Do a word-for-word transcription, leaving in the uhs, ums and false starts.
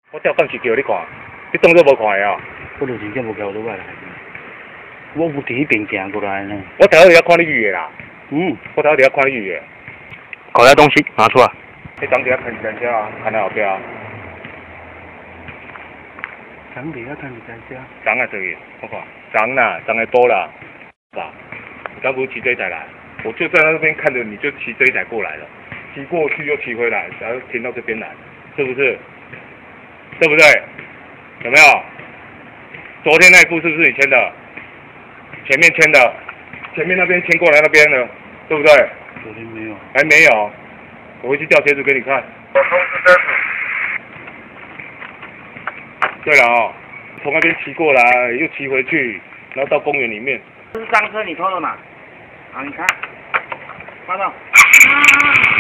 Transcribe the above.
我吊钢是叫你看，你当作无看的哦。 我就真正无叫倒来。我有伫迄边行过来呢。 我头下在看你鱼的啦。 嗯。 我头下在看你鱼的。 搞下东西拿出来。 你当底下看自行车啊，看到后壁啊。 当底下看自行车。 长啊这个，我看长啦，长得多啦，吧？你刚不是骑这一台来？我就在那边看着，你就骑这一台过来了，骑过去又骑回来，然后停到这边来，是不是？对不对？有没有？昨天那一部是不是你签的？前面签的，前面那边签过来那边的，对不对？ 昨天没有。 还没有，我回去调鞋子给你看。我通知单子。对了哦，从那边骑过来，又骑回去，然后到公园里面。 这是赃车，你偷的嘛？好，你看，发到。